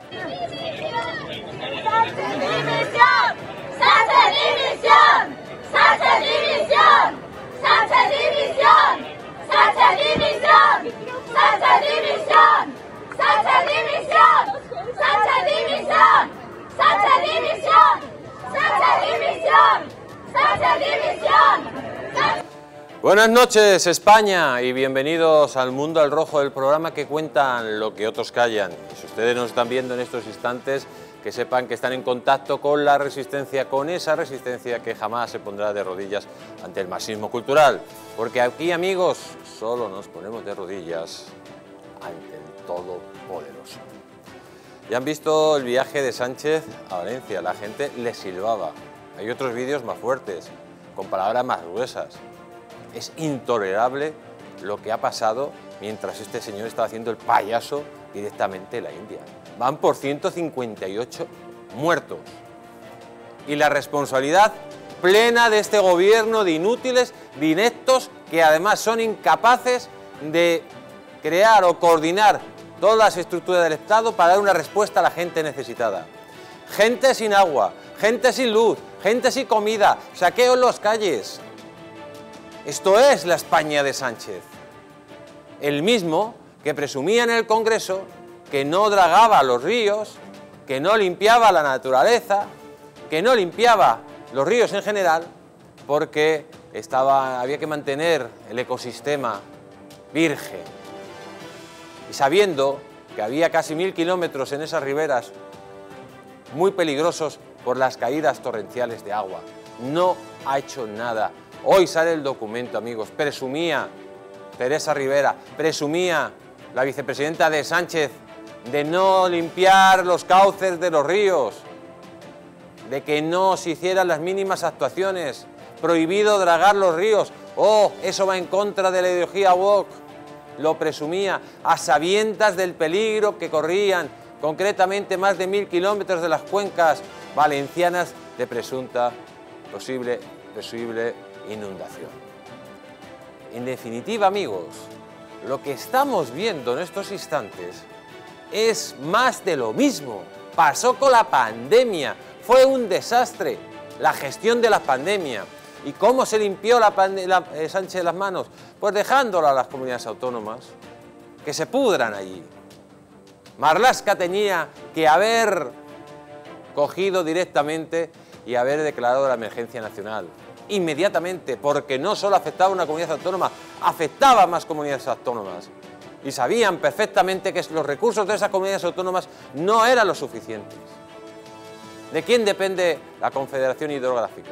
dimisión! ¡Sánchez dimisión! ¡Sánchez dimisión! ¡Sánchez dimisión! ¡Sánchez dimisión! ¡Sánchez dimisión! ¡Sánchez dimisión! ¡Sánchez dimisión! ¡Sánchez dimisión! ¡Sánchez dimisión! ¡Sánchez dimisión! Buenas noches, España, y bienvenidos al Mundo al Rojo, el programa que cuentan lo que otros callan. Si ustedes nos están viendo en estos instantes, que sepan que están en contacto con la resistencia, con esa resistencia que jamás se pondrá de rodillas ante el marxismo cultural. Porque aquí, amigos, solo nos ponemos de rodillas ante el Todopoderoso. Ya han visto el viaje de Sánchez a Valencia, la gente le silbaba. Hay otros vídeos más fuertes, con palabras más gruesas. Es intolerable lo que ha pasado mientras este señor estaba haciendo el payaso directamente en la India. Van por 158 muertos. Y la responsabilidad plena de este gobierno de inútiles, de ineptos, que además son incapaces de crear o coordinar todas las estructuras del Estado para dar una respuesta a la gente necesitada. Gente sin agua, gente sin luz, gente sin comida, saqueo en las calles. Esto es la España de Sánchez, el mismo que presumía en el Congreso que no dragaba los ríos, que no limpiaba la naturaleza, que no limpiaba los ríos en general, porque había que mantener el ecosistema virgen. Y sabiendo que había casi 1000 kilómetros en esas riberas muy peligrosos por las caídas torrenciales de agua, no ha hecho nada. Hoy sale el documento, amigos. Presumía Teresa Rivera, presumía la vicepresidenta de Sánchez de no limpiar los cauces de los ríos, de que no se hicieran las mínimas actuaciones, prohibido dragar los ríos. Oh, eso va en contra de la ideología woke. Lo presumía a sabiendas del peligro que corrían, concretamente más de 1000 kilómetros de las cuencas valencianas de presunta, posible inundación. En definitiva, amigos, lo que estamos viendo en estos instantes es más de lo mismo. Pasó con la pandemia, fue un desastre la gestión de la pandemia. ¿Y cómo se limpió Sánchez las manos? Pues dejándolo a las comunidades autónomas, que se pudran allí. Marlaska tenía que haber cogido directamente y haber declarado la emergencia nacional inmediatamente, porque no solo afectaba a una comunidad autónoma, afectaba a más comunidades autónomas. Y sabían perfectamente que los recursos de esas comunidades autónomas no eran los suficientes. ¿De quién depende la Confederación Hidrográfica?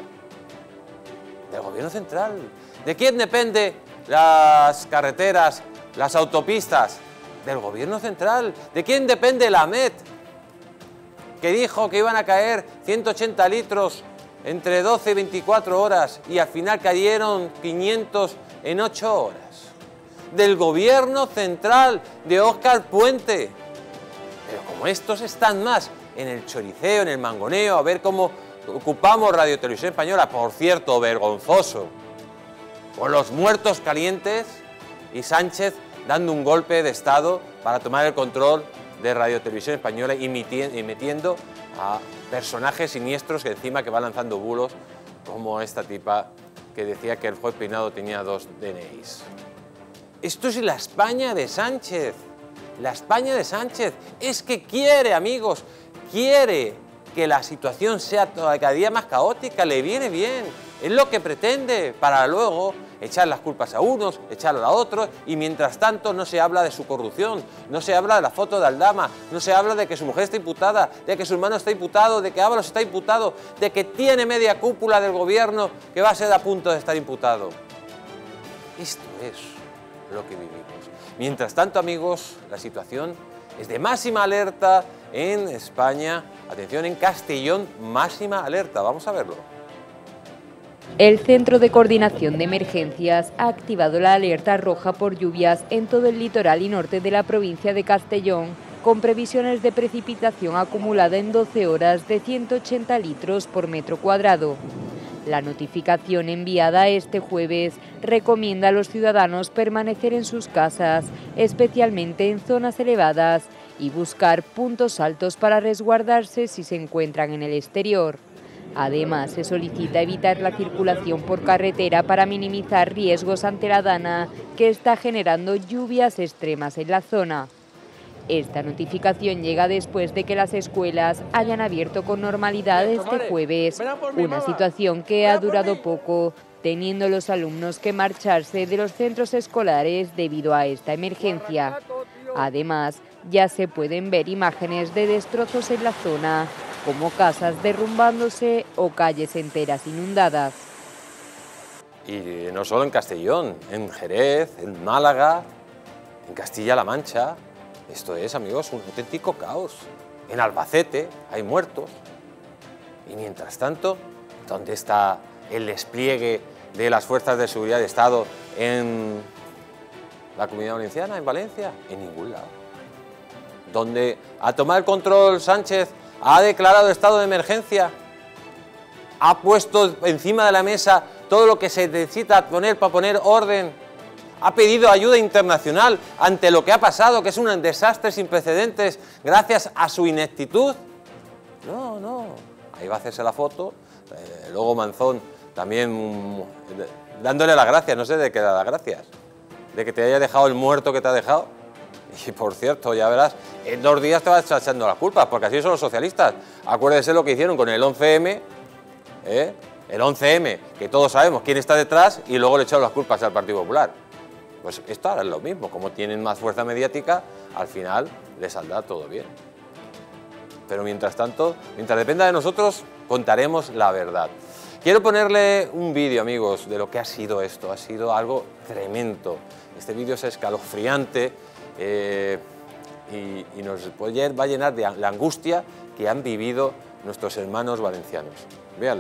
Del Gobierno central. ¿De quién depende las carreteras, las autopistas? Del Gobierno central. ¿De quién depende la AMET? Que dijo que iban a caer 180 litros entre 12 y 24 horas y al final cayeron 500 en 8 horas. Del Gobierno central de Óscar Puente. Pero como estos están más en el choriceo, en el mangoneo, a ver cómo ocupamos Radio Televisión Española, por cierto, vergonzoso, con los muertos calientes, y Sánchez dando un golpe de Estado para tomar el control de Radio Televisión Española y metiendo a personajes siniestros que encima que va lanzando bulos, como esta tipa que decía que el juez Peinado tenía 2 DNIs. Esto es la España de Sánchez. La España de Sánchez es que quiere, amigos, quiere que la situación sea cada día más caótica, le viene bien, es lo que pretende, para luego echar las culpas a unos, echarlas a otros, y mientras tanto no se habla de su corrupción, no se habla de la foto de Aldama, no se habla de que su mujer está imputada, de que su hermano está imputado, de que Ábalos está imputado, de que tiene media cúpula del gobierno que va a ser a punto de estar imputado. Esto es lo que vivimos. Mientras tanto, amigos, la situación es de máxima alerta en España. Atención, en Castellón, máxima alerta. Vamos a verlo. El Centro de Coordinación de Emergencias ha activado la alerta roja por lluvias en todo el litoral y norte de la provincia de Castellón, con previsiones de precipitación acumulada en 12 horas de 180 litros por metro cuadrado. La notificación enviada este jueves recomienda a los ciudadanos permanecer en sus casas, especialmente en zonas elevadas, y buscar puntos altos para resguardarse si se encuentran en el exterior. Además, se solicita evitar la circulación por carretera para minimizar riesgos ante la dana que está generando lluvias extremas en la zona. Esta notificación llega después de que las escuelas hayan abierto con normalidad este jueves, una situación que ha durado poco, teniendo los alumnos que marcharse de los centros escolares debido a esta emergencia. Además, ya se pueden ver imágenes de destrozos en la zona, como casas derrumbándose o calles enteras inundadas. Y no solo en Castellón, en Jerez, en Málaga, en Castilla-La Mancha. Esto es, amigos, un auténtico caos. En Albacete hay muertos. Y mientras tanto, ¿dónde está el despliegue de las fuerzas de seguridad de Estado en la Comunidad Valenciana, en Valencia? En ningún lado. ¿Dónde ha tomado el control Sánchez? ¿Ha declarado estado de emergencia? ¿Ha puesto encima de la mesa todo lo que se necesita poner para poner orden? ¿Ha pedido ayuda internacional ante lo que ha pasado, que es un desastre sin precedentes, gracias a su ineptitud? No, no. Ahí va a hacerse la foto. Luego Manzón también dándole las gracias. No sé de qué da las gracias. De que te haya dejado el muerto que te ha dejado. Y por cierto, ya verás, en 2 días te vas echando las culpas, porque así son los socialistas. Acuérdese lo que hicieron con el 11M, el 11M, que todos sabemos quién está detrás, y luego le echaron las culpas al Partido Popular. Pues esto ahora es lo mismo, como tienen más fuerza mediática, al final les saldrá todo bien. Pero mientras tanto, mientras dependa de nosotros, contaremos la verdad. Quiero ponerle un vídeo, amigos, de lo que ha sido esto. Ha sido algo tremendo. Este vídeo es escalofriante y nos va a llenar de la angustia que han vivido nuestros hermanos valencianos. Véanlo.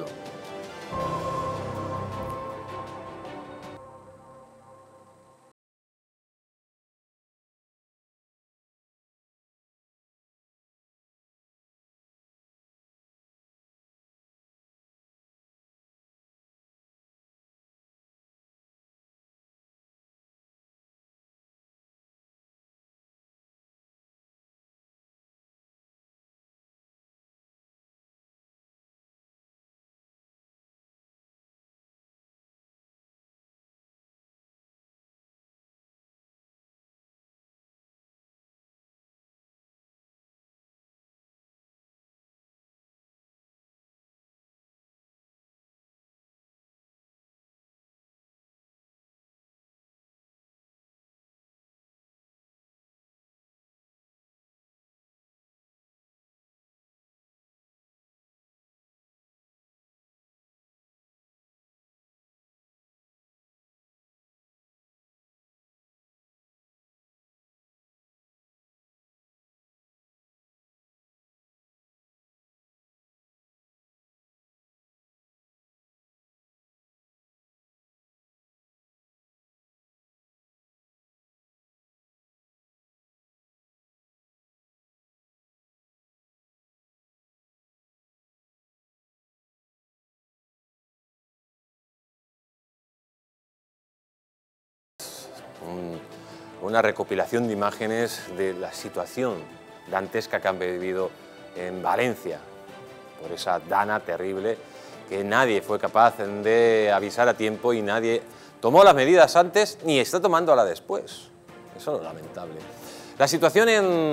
Una recopilación de imágenes de la situación dantesca que han vivido en Valencia por esa dana terrible que nadie fue capaz de avisar a tiempo y nadie tomó las medidas antes ni está tomando ahora después. Eso es lo lamentable. La situación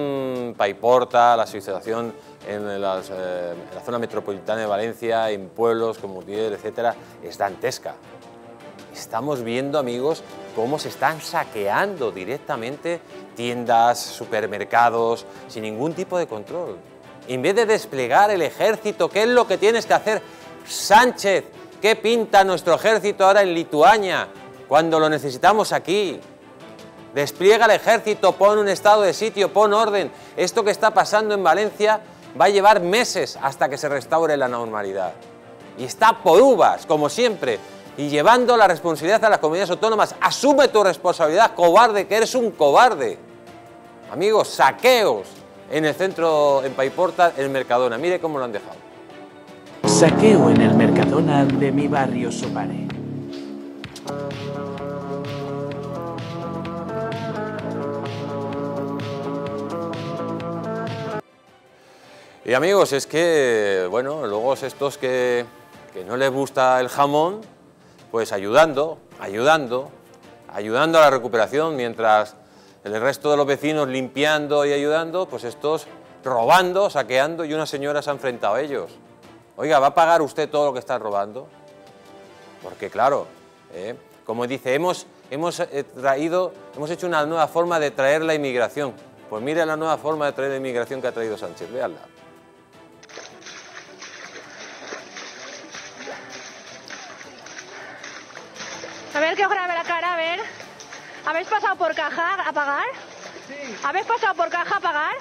en Paiporta, la situación en la zona metropolitana de Valencia, en pueblos como Utiel, etcétera, es dantesca. Estamos viendo, amigos, cómo se están saqueando directamente tiendas, supermercados, sin ningún tipo de control. En vez de desplegar el ejército, ¿qué es lo que tienes que hacer? Sánchez, ¿qué pinta nuestro ejército ahora en Lituania, cuando lo necesitamos aquí? Despliega el ejército, pon un estado de sitio, pon orden. Esto que está pasando en Valencia va a llevar meses hasta que se restaure la normalidad. Y está por uvas, como siempre. Y llevando la responsabilidad a las comunidades autónomas. Asume tu responsabilidad, cobarde, que eres un cobarde. Amigos, saqueos en el centro, en Paiporta, en Mercadona. Mire cómo lo han dejado. Saqueo en el Mercadona de mi barrio Sopare. Y amigos, es que, bueno, luego estos que no les gusta el jamón, pues ayudando a la recuperación, mientras el resto de los vecinos limpiando y ayudando, pues estos robando, saqueando, y una señora se ha enfrentado a ellos. Oiga, ¿va a pagar usted todo lo que está robando? Porque claro, como dice, hemos hecho una nueva forma de traer la inmigración. Pues mire la nueva forma de traer la inmigración que ha traído Sánchez, véanla. A ver, que os grabe la cara, a ver. ¿Habéis pasado por caja a pagar? Sí. ¿Habéis pasado por caja a pagar?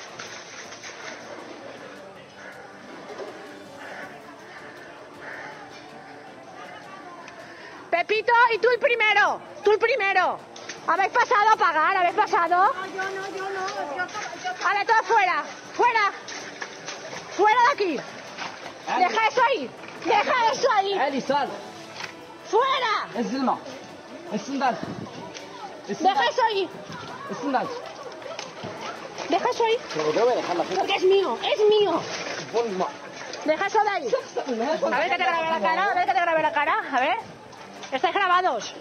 Pepito, y tú el primero. Tú el primero. ¿Habéis pasado a pagar? ¿Habéis pasado? No, yo no. A ver, todos fuera. Fuera. Fuera de aquí. Deja eso ahí. Deja eso ahí. Lisan. ¡Fuera! Ezilma. Esindan. Deja eso ahí. Esindan. Deja eso ahí. Pero debo dejarla aquí. Porque es mío. Es mío. Deja eso de ahí. A ver que te grabe la cara. A ver que te grabe la cara. A ver. Estáis grabados.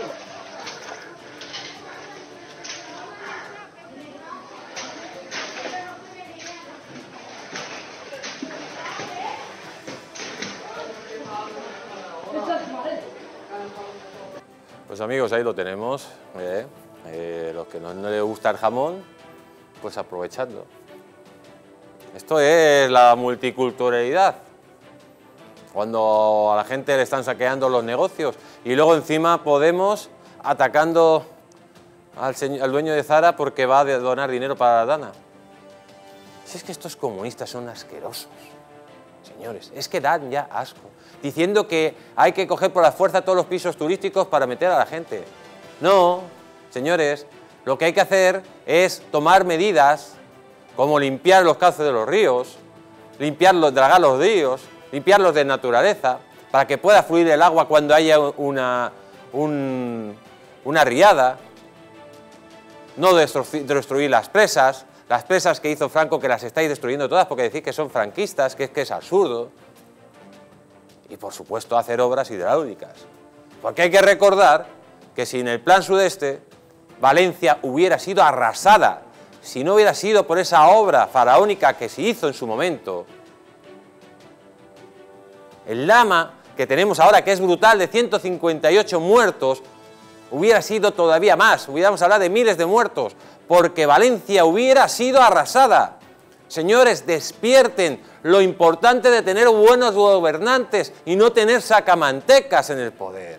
Pues amigos, ahí lo tenemos, los que no les gusta el jamón, pues aprovechando. Esto es la multiculturalidad, cuando a la gente le están saqueando los negocios y luego encima Podemos atacando al dueño de Zara porque va a donar dinero para la Dana. Si es que estos comunistas son asquerosos, señores, es que dan ya asco. Diciendo que hay que coger por la fuerza todos los pisos turísticos para meter a la gente. No, señores, lo que hay que hacer es tomar medidas como limpiar los cauces de los ríos, dragar los ríos, limpiarlos de naturaleza, para que pueda fluir el agua cuando haya una riada, no destruir las presas que hizo Franco, que las estáis destruyendo todas porque decís que son franquistas, que es absurdo. Y por supuesto hacer obras hidráulicas, porque hay que recordar que si en el Plan Sudeste Valencia hubiera sido arrasada, si no hubiera sido por esa obra faraónica que se hizo en su momento, el lama que tenemos ahora, que es brutal, de 158 muertos, hubiera sido todavía más, hubiéramos hablado de miles de muertos, porque Valencia hubiera sido arrasada. Señores, despierten lo importante de tener buenos gobernantes y no tener sacamantecas en el poder.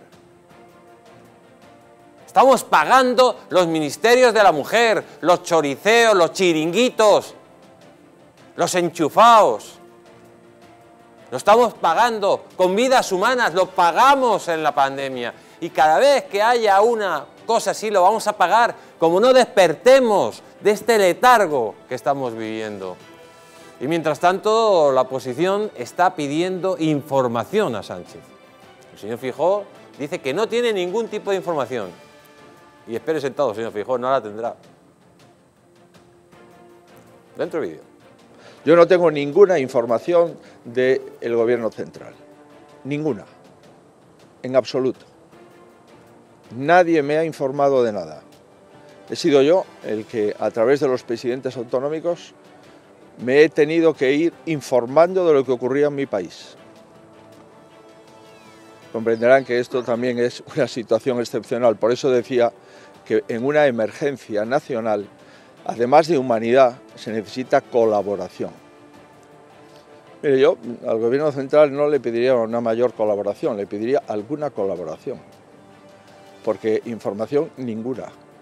Estamos pagando los ministerios de la mujer, los choriceos, los chiringuitos, los enchufados. Lo estamos pagando con vidas humanas, lo pagamos en la pandemia. Y cada vez que haya una cosa así lo vamos a pagar, como no despertemos de este letargo que estamos viviendo. Y mientras tanto, la oposición está pidiendo información a Sánchez. El señor Feijóo dice que no tiene ningún tipo de información. Y espere sentado, señor Feijóo, no la tendrá. Dentro del vídeo. Yo no tengo ninguna información del Gobierno central. Ninguna. En absoluto. Nadie me ha informado de nada. He sido yo el que, a través de los presidentes autonómicos, me he tenido que ir informando de lo que ocurría en mi país. Comprenderán que esto también es una situación excepcional. Por eso decía que en una emergencia nacional, además de humanidad, se necesita colaboración. Mire, yo al Gobierno central no le pediría una mayor colaboración, le pediría alguna colaboración. Porque información ninguna.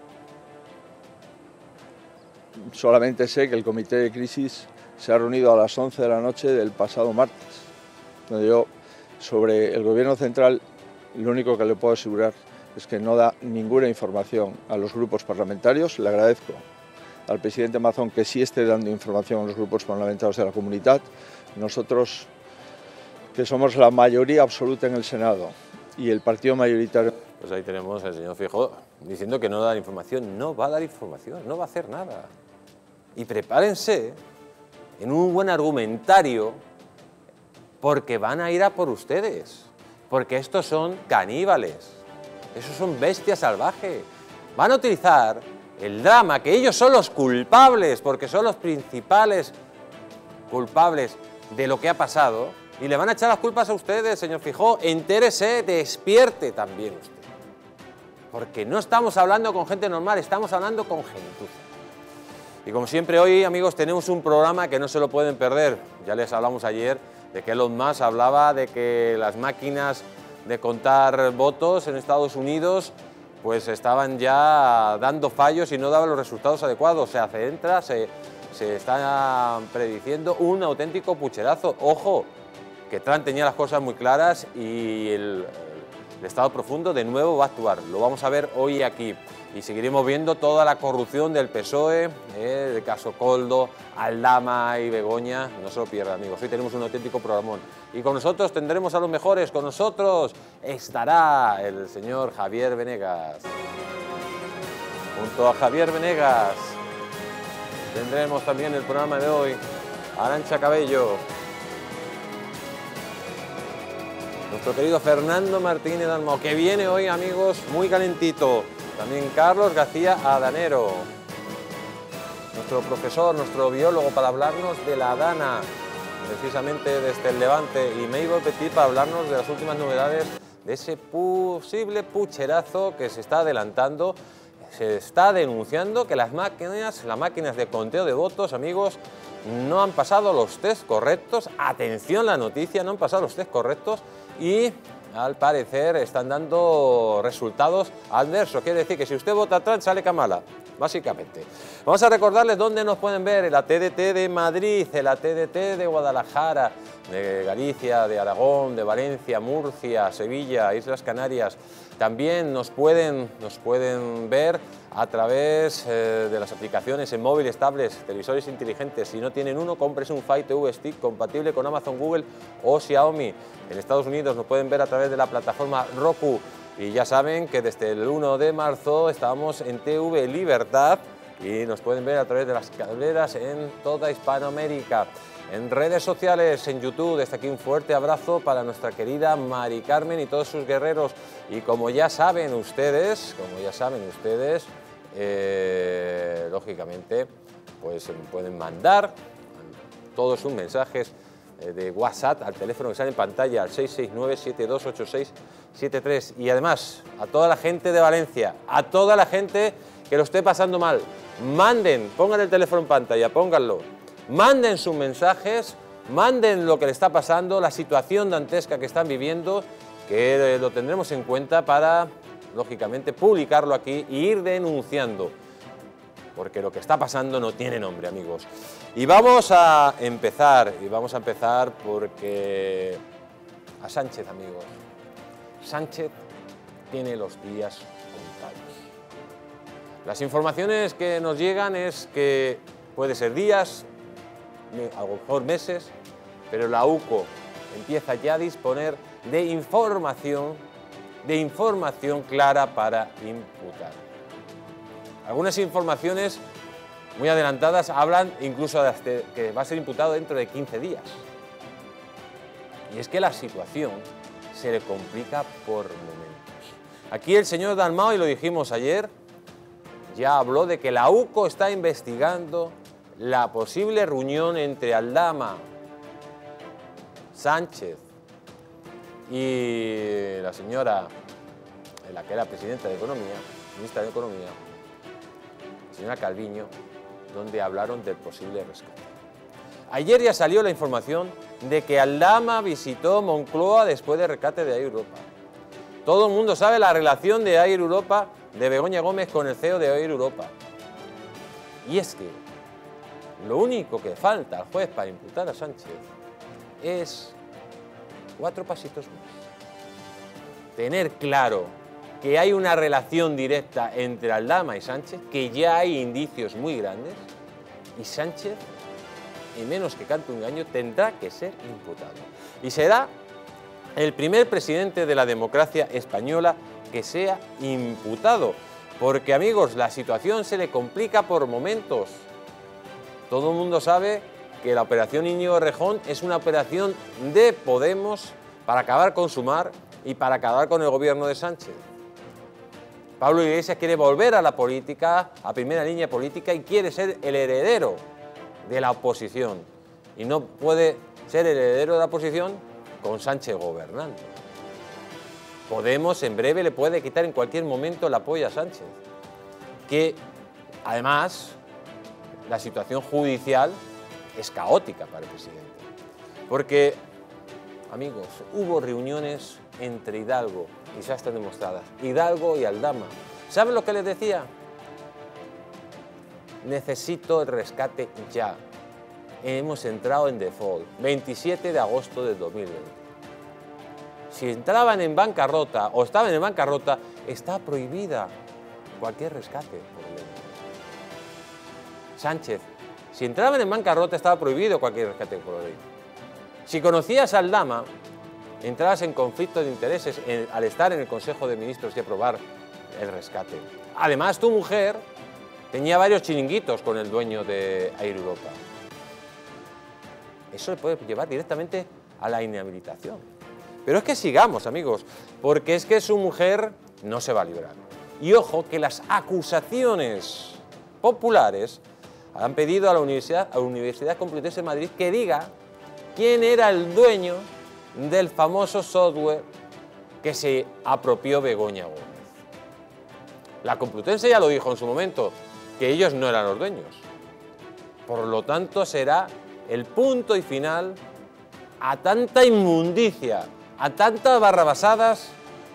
Solamente sé que el comité de crisis se ha reunido a las 11 de la noche del pasado martes, donde yo, sobre el Gobierno central, lo único que le puedo asegurar es que no da ninguna información a los grupos parlamentarios. Le agradezco al presidente Mazón que sí esté dando información a los grupos parlamentarios de la Comunitat. Nosotros, que somos la mayoría absoluta en el Senado y el partido mayoritario... Pues ahí tenemos al señor Feijóo diciendo que no da información, no va a dar información, no va a hacer nada. Y prepárense, en un buen argumentario, porque van a ir a por ustedes, porque estos son caníbales, esos son bestias salvajes. Van a utilizar el drama, que ellos son los culpables, porque son los principales culpables de lo que ha pasado, y le van a echar las culpas a ustedes, señor Feijóo. Entérese, despierte también usted. Porque no estamos hablando con gente normal, estamos hablando con gentuza. Y como siempre hoy, amigos, tenemos un programa que no se lo pueden perder. Ya les hablamos ayer de que Elon Musk hablaba de que las máquinas de contar votos en Estados Unidos pues estaban ya dando fallos y no daban los resultados adecuados. Se está prediciendo un auténtico pucherazo. Ojo, que Trump tenía las cosas muy claras y el Estado profundo de nuevo va a actuar. Lo vamos a ver hoy aquí y seguiremos viendo toda la corrupción del PSOE, el caso Koldo, Aldama y Begoña. No se lo pierdan, amigos. Hoy tenemos un auténtico programón. Y con nosotros tendremos a los mejores. Con nosotros estará el señor Javier Venegas. Junto a Javier Venegas tendremos también el programa de hoy Arantxa Cabello, nuestro querido Fernando Martínez Dalmau, que viene hoy, amigos, muy calentito. También Carlos García Adanero, nuestro profesor, nuestro biólogo, para hablarnos de la Dana, precisamente desde el Levante, y Mabel Petit para hablarnos de las últimas novedades de ese posible pucherazo que se está adelantando. Se está denunciando que las máquinas de conteo de votos, amigos, no han pasado los test correctos. Atención, la noticia, no han pasado los test correctos y al parecer están dando resultados adversos. Quiere decir que si usted vota Trump sale Kamala, básicamente. Vamos a recordarles dónde nos pueden ver: en la TDT de Madrid, en la TDT de Guadalajara, de Galicia, de Aragón, de Valencia, Murcia, Sevilla, Islas Canarias. También nos pueden ver a través de las aplicaciones en móviles, tablets, televisores inteligentes. Si no tienen uno, cómprese un Fire TV Stick compatible con Amazon, Google o Xiaomi. En Estados Unidos nos pueden ver a través de la plataforma Roku. Y ya saben que desde el 1 de marzo estamos en TV Libertad y nos pueden ver a través de las cableras en toda Hispanoamérica. En redes sociales, en YouTube, desde aquí un fuerte abrazo para nuestra querida Mari Carmen y todos sus guerreros. Y como ya saben ustedes, lógicamente, pues pueden mandar todos sus mensajes de WhatsApp al teléfono que sale en pantalla, al 669-728673. Y además, a toda la gente de Valencia, a toda la gente que lo esté pasando mal, manden, pongan el teléfono en pantalla, pónganlo. Manden sus mensajes, manden lo que le está pasando, la situación dantesca que están viviendo, que lo tendremos en cuenta para, lógicamente, publicarlo aquí e ir denunciando, porque lo que está pasando no tiene nombre, amigos. Y vamos a empezar porque a Sánchez, amigos, Sánchez tiene los días contados. Las informaciones que nos llegan es que puede ser días, a lo mejor meses, pero la UCO empieza ya a disponer de información clara para imputar. Algunas informaciones muy adelantadas hablan incluso de que va a ser imputado dentro de 15 días. Y es que la situación se le complica por momentos. Aquí el señor Dalmau, y lo dijimos ayer, ya habló de que la UCO está investigando la posible reunión entre Aldama, Sánchez y la señora, la que era presidenta de Economía, ministra de Economía, señora Calviño, donde hablaron del posible rescate. Ayer ya salió la información de que Aldama visitó Moncloa después del rescate de Air Europa. Todo el mundo sabe la relación de Air Europa, de Begoña Gómez con el CEO de Air Europa. Y es que lo único que falta al juez para imputar a Sánchez es 4 pasitos más. Tener claro que hay una relación directa entre Aldama y Sánchez, que ya hay indicios muy grandes, y Sánchez, y menos que cante un gallo, tendrá que ser imputado. Y será el primer presidente de la democracia española que sea imputado, porque, amigos, la situación se le complica por momentos. Todo el mundo sabe que la operación Íñigo Errejón es una operación de Podemos para acabar con Sumar y para acabar con el gobierno de Sánchez. Pablo Iglesias quiere volver a la política, a primera línea política, y quiere ser el heredero de la oposición. Y no puede ser el heredero de la oposición con Sánchez gobernando. Podemos en breve le puede quitar en cualquier momento el apoyo a Sánchez. Que además la situación judicial es caótica para el presidente. Porque, amigos, hubo reuniones entre Hidalgo, y ya están demostradas, Hidalgo y Aldama. ¿Saben lo que les decía? Necesito el rescate ya. Hemos entrado en default, 27 de agosto del 2020. Si entraban en bancarrota o estaban en bancarrota, está prohibida cualquier rescate por ley. Sánchez, si entraban en bancarrota estaba prohibido cualquier rescate por ley. Si conocías a Aldama, entrabas en conflicto de intereses al estar en el Consejo de Ministros y aprobar el rescate. Además, tu mujer tenía varios chiringuitos con el dueño de Air Europa. Eso le puede llevar directamente a la inhabilitación. Pero es que sigamos, amigos, porque es que su mujer no se va a librar. Y ojo que las acusaciones populares han pedido a la Universidad Complutense de Madrid que diga quién era el dueño del famoso software que se apropió Begoña Gómez. La Complutense ya lo dijo en su momento, que ellos no eran los dueños. Por lo tanto, será el punto y final a tanta inmundicia, a tantas barrabasadas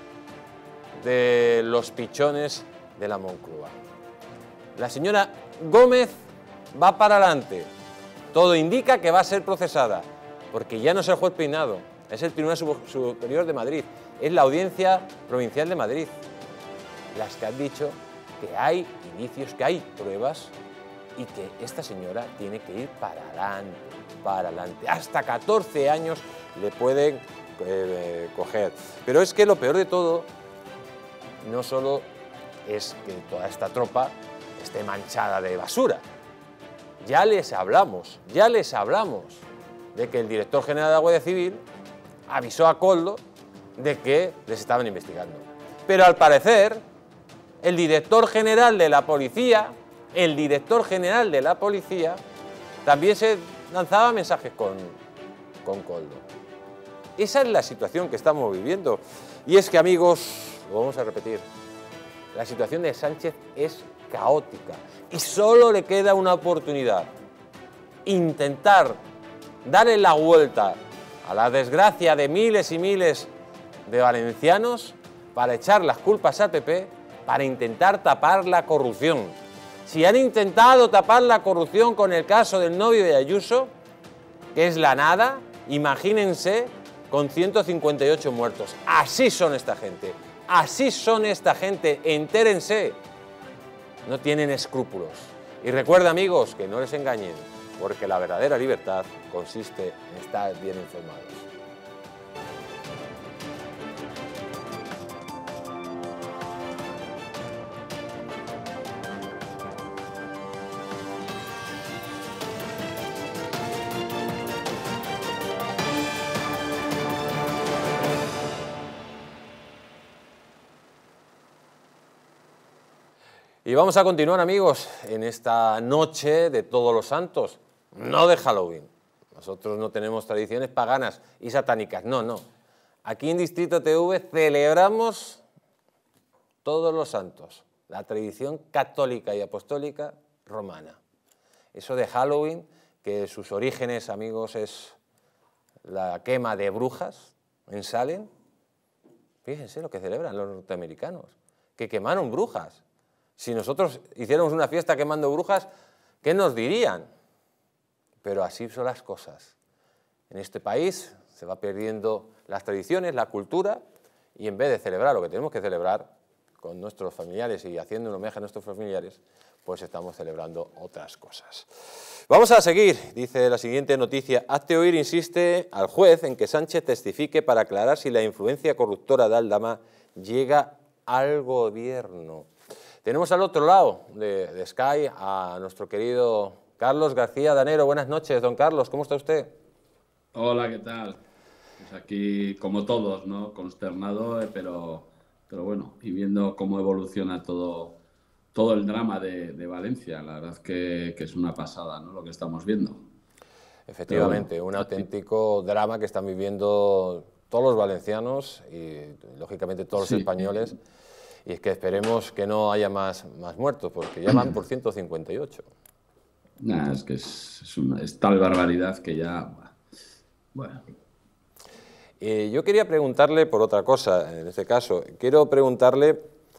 de los pichones de la Moncloa. La señora Gómez va para adelante. Todo indica que va a ser procesada, porque ya no es el juez Peinado, es el Tribunal Superior de Madrid, es la Audiencia Provincial de Madrid, las que han dicho que hay indicios, que hay pruebas y que esta señora tiene que ir para adelante. Hasta 14 años le pueden coger. Pero es que lo peor de todo no solo es que toda esta tropa esté manchada de basura. Ya les hablamos de que el director general de la Guardia Civil avisó a Koldo de que les estaban investigando. Pero al parecer, el director general de la policía también se lanzaba mensajes con Koldo. Esa es la situación que estamos viviendo. Y es que, amigos, lo vamos a repetir, la situación de Sánchez es caótica y solo le queda una oportunidad: intentar darle la vuelta a la desgracia de miles y miles de valencianos para echar las culpas al PP, para intentar tapar la corrupción. Si han intentado tapar la corrupción con el caso del novio de Ayuso, que es la nada, imagínense con 158 muertos. Así son esta gente, entérense. No tienen escrúpulos. Y recuerda, amigos, que no les engañen, porque la verdadera libertad consiste en estar bien informados. Y vamos a continuar, amigos, en esta noche de Todos los Santos, no de Halloween. Nosotros no tenemos tradiciones paganas y satánicas, no. Aquí en Distrito TV celebramos Todos los Santos, la tradición católica y apostólica romana. Eso de Halloween, que sus orígenes, amigos, es la quema de brujas en Salem. Fíjense lo que celebran los norteamericanos, que quemaron brujas. Si nosotros hiciéramos una fiesta quemando brujas, ¿qué nos dirían? Pero así son las cosas. En este país se va perdiendo las tradiciones, la cultura, y en vez de celebrar lo que tenemos que celebrar con nuestros familiares y haciendo un homenaje a nuestros familiares, pues estamos celebrando otras cosas. Vamos a seguir, dice la siguiente noticia. Hazte oír insiste al juez en que Sánchez testifique para aclarar si la influencia corruptora de Aldama llega al gobierno. Tenemos al otro lado de Sky a nuestro querido Carlos García Danero. Buenas noches, don Carlos, ¿cómo está usted? Hola, ¿qué tal? Pues aquí, como todos, ¿no? Consternado, pero bueno, y viendo cómo evoluciona todo el drama de Valencia. La verdad que es una pasada, ¿no? Lo que estamos viendo. Efectivamente, bueno, un auténtico drama que están viviendo todos los valencianos y, lógicamente, todos los españoles. Y es que esperemos que no haya más muertos, porque ya van por 158. Nah, es que es tal barbaridad que ya... Bueno. Yo quería preguntarle por otra cosa, en este caso. Quiero preguntarle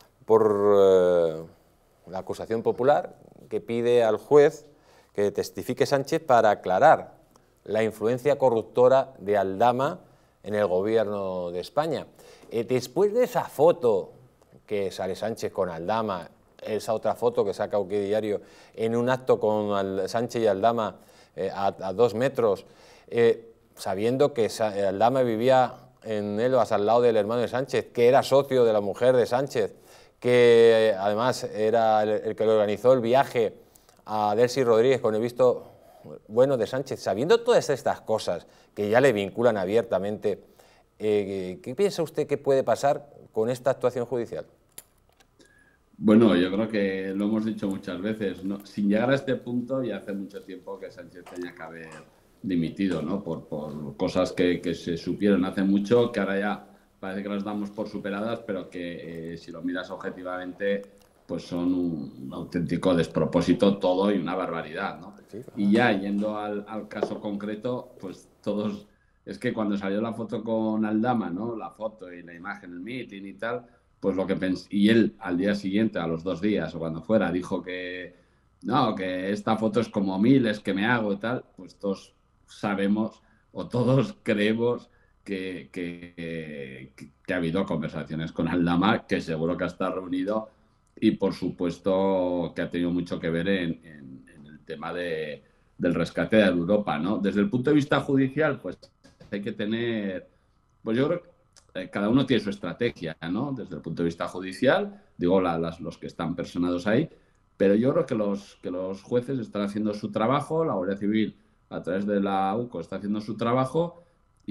por la acusación popular que pide al juez que testifique Sánchez para aclarar la influencia corruptora de Aldama en el gobierno de España. Después de esa foto que sale Sánchez con Aldama, esa otra foto que saca OK Diario en un acto con Sánchez y Aldama a 2 metros, sabiendo que Aldama vivía en Elvas al lado del hermano de Sánchez, que era socio de la mujer de Sánchez, que además era el que le organizó el viaje a Delcy Rodríguez con el visto bueno de Sánchez, sabiendo todas estas cosas que ya le vinculan abiertamente, ¿qué piensa usted que puede pasar con esta actuación judicial? Bueno, yo creo que lo hemos dicho muchas veces, ¿no? Sin llegar a este punto, ya hace mucho tiempo que Sánchez tenía que haber dimitido, ¿no? Por cosas que se supieron hace mucho, que ahora ya parece que las damos por superadas, pero que si lo miras objetivamente, pues son un auténtico despropósito todo y una barbaridad, ¿no? Y ya yendo al caso concreto, pues todos... Es que cuando salió la foto con Aldama, ¿no? La foto y la imagen, el meeting y tal, pues lo que pensé... Y él al día siguiente, a los 2 días o cuando fuera, dijo que no, que esta foto es como miles que me hago y tal, pues todos sabemos o todos creemos que ha habido conversaciones con Aldama, que seguro que ha estado reunido y por supuesto que ha tenido mucho que ver en el tema del rescate de Europa, ¿no? Desde el punto de vista judicial, pues hay que tener, pues yo creo que cada uno tiene su estrategia, ¿no? Desde el punto de vista judicial, digo los que están personados ahí, pero yo creo que los jueces están haciendo su trabajo, la Guardia Civil a través de la UCO está haciendo su trabajo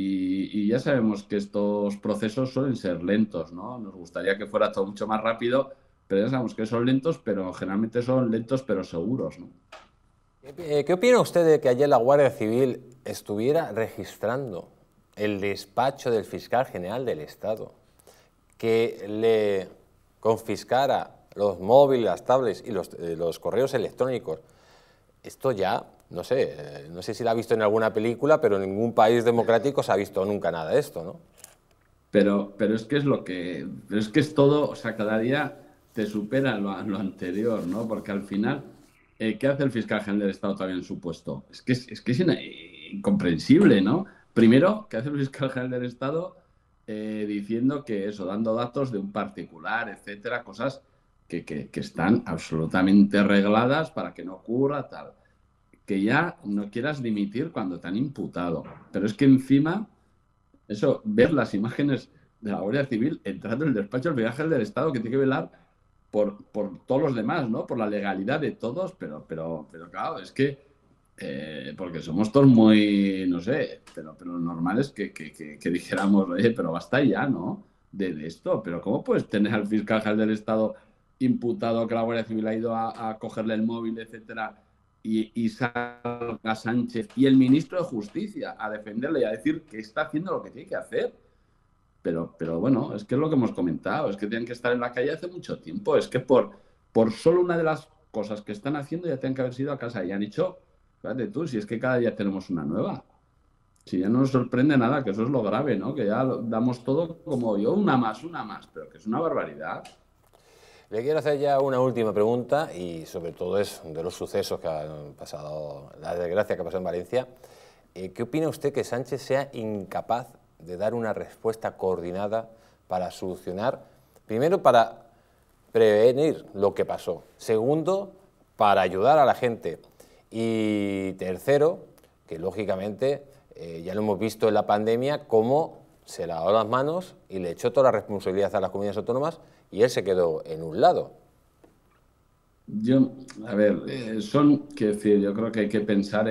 y ya sabemos que estos procesos suelen ser lentos, ¿no? Nos gustaría que fuera todo mucho más rápido, pero ya sabemos que son lentos, pero generalmente son lentos pero seguros, ¿no? ¿Qué opina usted de que ayer la Guardia Civil estuviera registrando el despacho del fiscal general del Estado, que le confiscara los móviles, las tablets y los correos electrónicos? Esto ya, no sé si lo ha visto en alguna película, pero en ningún país democrático se ha visto nunca nada de esto, ¿no? Pero es que es todo, o sea, cada día te supera lo anterior, ¿no? Porque al final, ¿qué hace el fiscal general del Estado todavía en su puesto? Es que es incomprensible, ¿no? Primero, ¿qué hace el fiscal general del Estado diciendo que eso, dando datos de un particular, etcétera, cosas que están absolutamente arregladas para que no ocurra tal? Que ya no quieras dimitir cuando te han imputado. Pero es que encima, eso, ver las imágenes de la Guardia Civil entrando en el despacho del fiscal general del Estado, que tiene que velar por todos los demás, ¿no? Por la legalidad de todos, pero claro, es que porque somos todos muy, no sé, pero lo normal es que dijéramos, oye, pero basta ya, ¿no? De esto, pero ¿cómo puedes tener al fiscal general del Estado imputado que la Guardia Civil ha ido a cogerle el móvil, etcétera, y salga Sánchez y el ministro de Justicia a defenderle y a decir que está haciendo lo que tiene que hacer? Pero bueno, es que es lo que hemos comentado, es que tienen que estar en la calle hace mucho tiempo, es que por solo una de las cosas que están haciendo ya tienen que haber sido a casa y han dicho, fíjate tú, si es que cada día tenemos una nueva. Si ya no nos sorprende nada, que eso es lo grave, ¿no? Que ya damos todo como yo, una más, pero que es una barbaridad. Le quiero hacer ya una última pregunta y sobre todo es de los sucesos que han pasado, la desgracia que ha pasado en Valencia. ¿Qué opina usted que Sánchez sea incapaz de dar una respuesta coordinada para solucionar, primero para prevenir lo que pasó, segundo para ayudar a la gente y tercero, que lógicamente ya lo hemos visto en la pandemia, cómo se lavó las manos y le echó toda la responsabilidad a las comunidades autónomas y él se quedó en un lado? A ver, quiero decir, yo creo que hay que pensar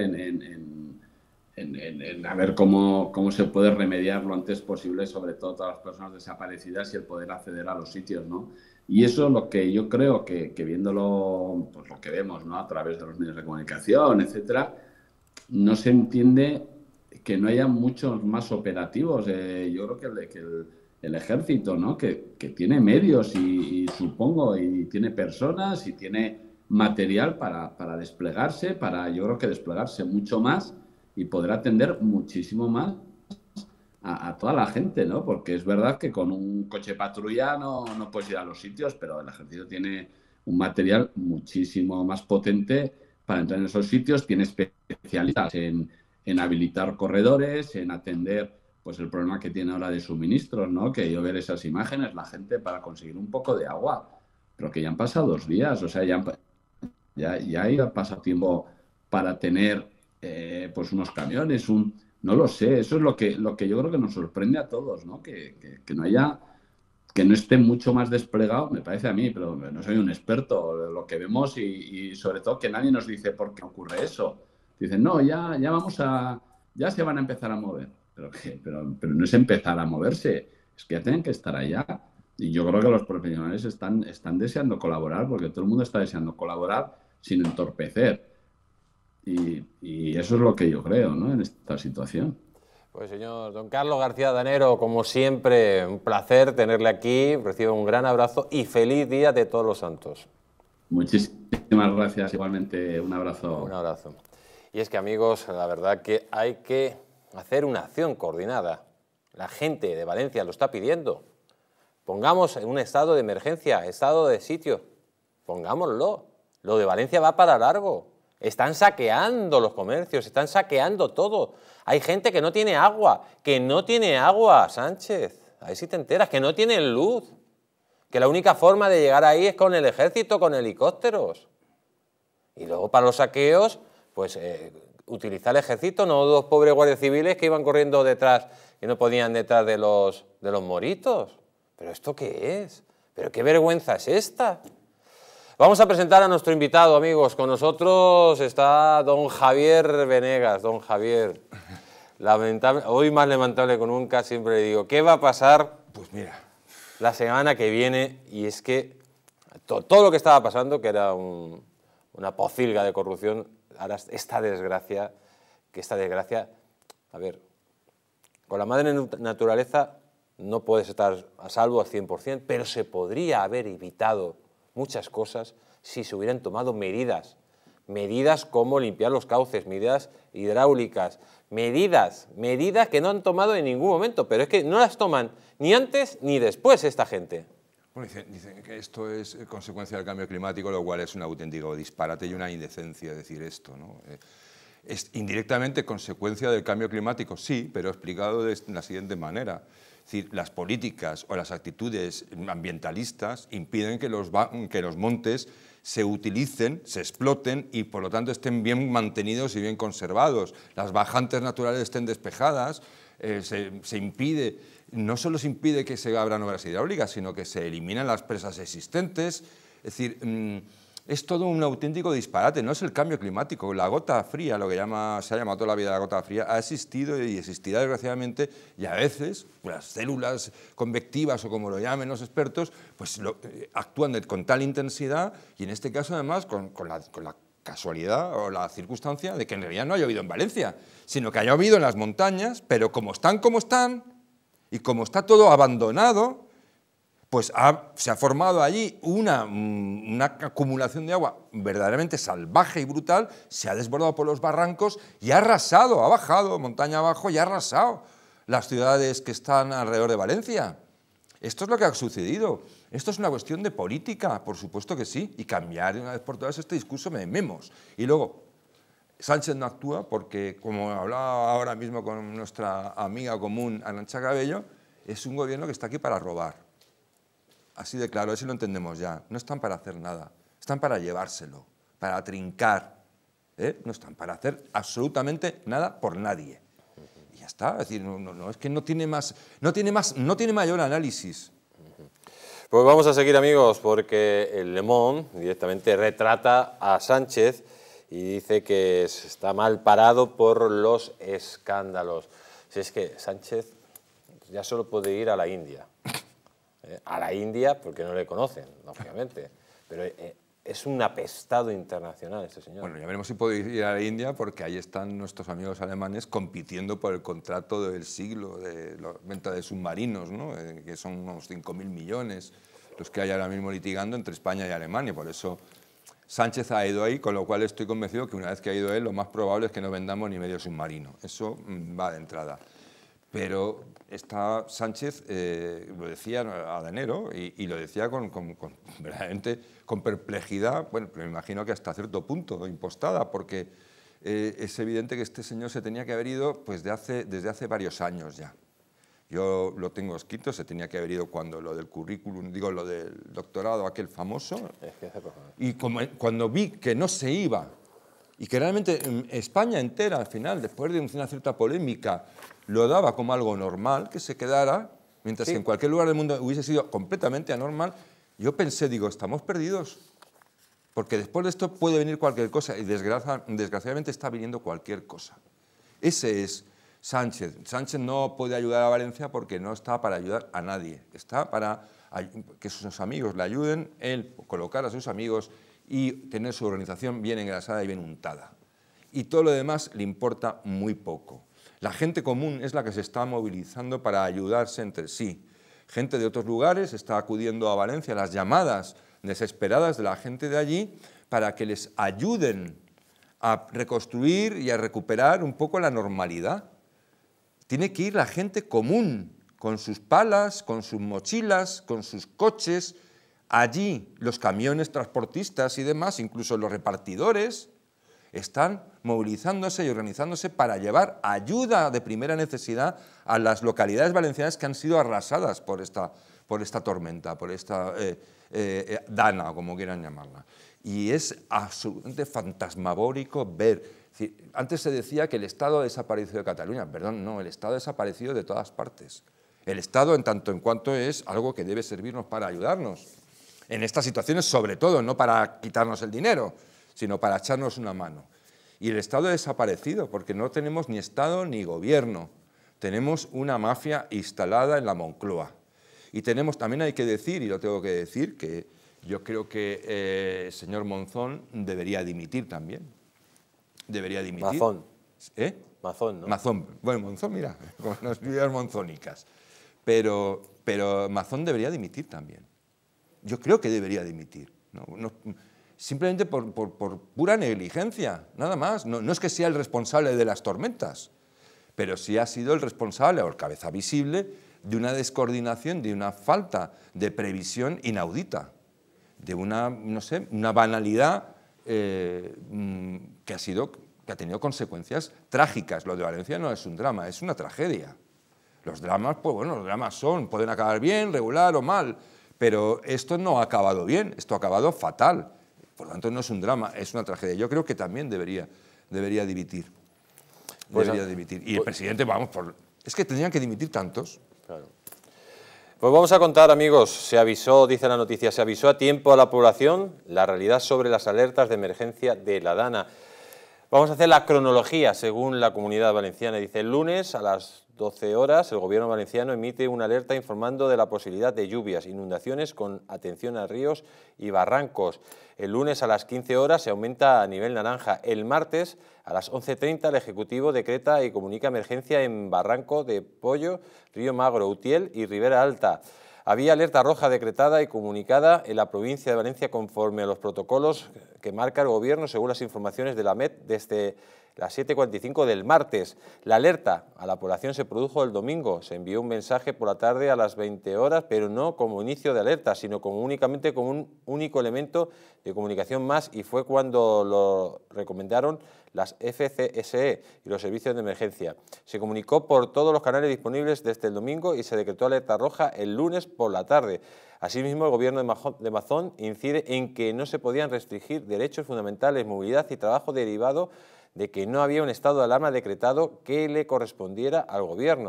en a ver cómo se puede remediar lo antes posible, sobre todo todas las personas desaparecidas y el poder acceder a los sitios, ¿no? Y eso es lo que yo creo que viéndolo, pues lo que vemos, ¿no? A través de los medios de comunicación, etcétera, no se entiende que no haya muchos más operativos. Yo creo que el ejército, ¿no? Que tiene medios y supongo, y tiene personas y tiene material para desplegarse, yo creo que desplegarse mucho más y poder atender muchísimo más a toda la gente, ¿no? Porque es verdad que con un coche patrulla no puedes ir a los sitios, pero el ejército tiene un material muchísimo más potente para entrar en esos sitios, tiene especialistas en habilitar corredores, en atender pues el problema que tiene ahora de suministros, ¿no? Que yo ver esas imágenes, la gente para conseguir un poco de agua, pero que ya han pasado 2 días, o sea, ya ha pasado tiempo para tener pues unos camiones, no lo sé, eso es lo que yo creo que nos sorprende a todos, ¿no? Que no esté mucho más desplegado, me parece a mí, pero no soy un experto, lo que vemos y sobre todo que nadie nos dice por qué ocurre eso. Dicen, no, ya se van a empezar a mover, pero no es empezar a moverse, es que ya tienen que estar allá. Y yo creo que los profesionales están deseando colaborar, porque todo el mundo está deseando colaborar sin entorpecer. Y eso es lo que yo creo, ¿no? En esta situación. Pues señor don Carlos García Danero, como siempre, un placer tenerle aquí, reciba un gran abrazo y feliz Día de Todos los Santos. Muchísimas gracias, igualmente un abrazo. Un abrazo. Y es que amigos, la verdad que hay que hacer una acción coordinada. La gente de Valencia lo está pidiendo. Pongamos en un estado de emergencia, estado de sitio, pongámoslo. Lo de Valencia va para largo. Están saqueando los comercios, están saqueando todo. Hay gente que no tiene agua, Sánchez. Ahí sí te enteras, que no tienen luz. Que la única forma de llegar ahí es con el ejército, con helicópteros. Y luego para los saqueos, pues utilizar el ejército, no 2 pobres guardias civiles que iban corriendo detrás y no podían detrás de los moritos. ¿Pero esto qué es? ¿Pero qué vergüenza es esta? Vamos a presentar a nuestro invitado, amigos. Con nosotros está don Javier Venegas. Don Javier, hoy más lamentable que nunca, siempre le digo, ¿qué va a pasar? Pues mira, la semana que viene, y es que todo lo que estaba pasando, que era una pocilga de corrupción, ahora esta desgracia, a ver, con la madre naturaleza no puedes estar a salvo al 100%, pero se podría haber evitado muchas cosas si se hubieran tomado medidas como limpiar los cauces, medidas hidráulicas, medidas que no han tomado en ningún momento, pero es que no las toman ni antes ni después esta gente. Bueno, dicen que esto es consecuencia del cambio climático, lo cual es un auténtico disparate y una indecencia decir esto, ¿no? Es indirectamente consecuencia del cambio climático, sí, pero explicado de la siguiente manera. Es decir, las políticas o las actitudes ambientalistas impiden que los montes se utilicen, se exploten y por lo tanto estén bien mantenidos y bien conservados. Las bajantes naturales estén despejadas, se impide, no solo se impide que se abran obras hidráulicas, sino que se eliminan las presas existentes. Es decir, es todo un auténtico disparate, no es el cambio climático. La gota fría, lo que se ha llamado toda la vida la gota fría, ha existido y existirá desgraciadamente, y a veces las células convectivas o como lo llamen los expertos, pues actúan con tal intensidad y en este caso además con la casualidad o la circunstancia de que en realidad no ha llovido en Valencia, sino que ha llovido en las montañas, pero como están y como está todo abandonado, pues se ha formado allí una acumulación de agua verdaderamente salvaje y brutal, se ha desbordado por los barrancos y ha arrasado, ha bajado montaña abajo y ha arrasado las ciudades que están alrededor de Valencia. Esto es lo que ha sucedido. Esto es una cuestión de política, por supuesto que sí, y cambiar de una vez por todas este discurso de memos. Y luego, Sánchez no actúa porque, como hablaba ahora mismo con nuestra amiga común, Arantxa Cabello, es un gobierno que está aquí para robar. Así de claro, eso lo entendemos ya. No están para hacer nada, están para llevárselo, para trincar. No están para hacer absolutamente nada por nadie. Y ya está, es decir, es que no tiene mayor análisis. Pues vamos a seguir, amigos, porque el Le Monde directamente retrata a Sánchez y dice que está mal parado por los escándalos. Si es que Sánchez ya solo puede ir a la India. A la India porque no le conocen, lógicamente, pero es un apestado internacional este señor. Bueno, ya veremos si puede ir a la India porque ahí están nuestros amigos alemanes compitiendo por el contrato del siglo de la venta de submarinos, ¿no? Que son unos 5.000 millones los que hay ahora mismo litigando entre España y Alemania. Por eso Sánchez ha ido ahí, con lo cual estoy convencido que una vez que ha ido él, lo más probable es que no vendamos ni medio submarino. Eso va de entrada. Pero está Sánchez, lo decía a enero y lo decía verdaderamente con perplejidad, bueno, me imagino que hasta cierto punto impostada, porque es evidente que este señor se tenía que haber ido pues, desde hace varios años ya. Yo lo tengo escrito, se tenía que haber ido cuando lo del currículum, digo, lo del doctorado, aquel famoso, y cuando vi que no se iba, y que realmente España entera, al final, después de una cierta polémica, lo daba como algo normal, que se quedara, mientras que en cualquier lugar del mundo hubiese sido completamente anormal, yo pensé, digo, estamos perdidos, porque después de esto puede venir cualquier cosa, y desgraciadamente está viniendo cualquier cosa. Ese es Sánchez. Sánchez no puede ayudar a Valencia porque no está para ayudar a nadie, está para que sus amigos le ayuden, él colocar a sus amigos y tener su organización bien engrasada y bien untada. Y todo lo demás le importa muy poco. La gente común es la que se está movilizando para ayudarse entre sí. Gente de otros lugares está acudiendo a Valencia, las llamadas desesperadas de la gente de allí para que les ayuden a reconstruir y a recuperar un poco la normalidad. Tiene que ir la gente común, con sus palas, con sus mochilas, con sus coches. Allí los camiones transportistas y demás, incluso los repartidores, están movilizándose y organizándose para llevar ayuda de primera necesidad a las localidades valencianas que han sido arrasadas por esta tormenta, por esta dana, o como quieran llamarla. Y es absolutamente fantasmagórico ver. Antes se decía que el Estado ha desaparecido de Cataluña. Perdón, no, el Estado ha desaparecido de todas partes. El Estado, en tanto en cuanto es algo que debe servirnos para ayudarnos. En estas situaciones, sobre todo, no para quitarnos el dinero, sino para echarnos una mano. Y el Estado ha desaparecido porque no tenemos ni Estado ni gobierno. Tenemos una mafia instalada en la Moncloa. Y tenemos, también hay que decir, y lo tengo que decir, que yo creo que el señor Monzón debería dimitir también. Debería dimitir. Mazón. Mazón, ¿no? Mazón. Bueno, Monzón, mira, con las vidas monzónicas. Pero Mazón debería dimitir también. Yo creo que debería dimitir. Simplemente por pura negligencia, nada más. No es que sea el responsable de las tormentas, pero sí ha sido el responsable, o el cabeza visible, de una descoordinación, de una falta de previsión inaudita, de una, no sé, una banalidad que ha tenido consecuencias trágicas. Lo de Valencia no es un drama, es una tragedia. Los dramas, pues bueno, los dramas pueden acabar bien, regular o mal, pero esto no ha acabado bien, esto ha acabado fatal. Por lo tanto, no es un drama, es una tragedia. Yo creo que también debería dimitir. Debería dimitir. Y el presidente, vamos, es que tendrían que dimitir tantos. Claro. Pues vamos a contar, amigos, se avisó, dice la noticia, se avisó a tiempo a la población la realidad sobre las alertas de emergencia de la Dana. Vamos a hacer la cronología según la Comunidad Valenciana. Dice, el lunes a las 12 horas el Gobierno valenciano emite una alerta informando de la posibilidad de lluvias, inundaciones con atención a ríos y barrancos. El lunes a las 15 horas se aumenta a nivel naranja. El martes a las 11:30 el Ejecutivo decreta y comunica emergencia en Barranco de Pollo, Río Magro, Utiel y Ribera Alta. Había alerta roja decretada y comunicada en la provincia de Valencia conforme a los protocolos que marca el Gobierno según las informaciones de la MET desde las 7:45 del martes. La alerta a la población se produjo el domingo. Se envió un mensaje por la tarde a las 20 horas, pero no como inicio de alerta, sino únicamente como un único elemento de comunicación más, y fue cuando lo recomendaron las FCSE y los servicios de emergencia. Se comunicó por todos los canales disponibles desde el domingo y se decretó alerta roja el lunes por la tarde. Asimismo, el Gobierno de Mazón incide en que no se podían restringir derechos fundamentales, movilidad y trabajo derivado de que no había un estado de alarma decretado que le correspondiera al Gobierno.